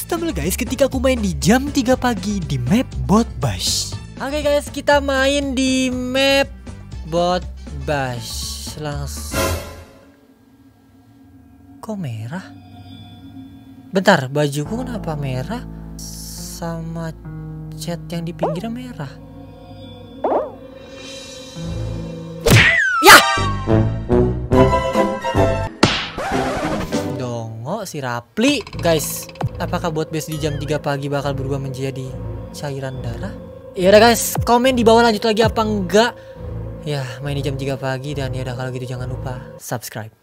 stumble guys ketika aku main di jam 3 pagi di map Bot Bash. Oke guys, kita main di map Bot Bash. Langsung. Kok merah? Bentar, bajuku kenapa merah? Sama cat yang di pinggirnya merah. Ya! Dongo si Rapli. Guys, apakah Bot Bash di jam 3 pagi bakal berubah menjadi cairan darah? Ya udah guys, komen di bawah lanjut lagi apa enggak. Ya, main di jam 3 pagi dan ya udah kalau gitu jangan lupa subscribe.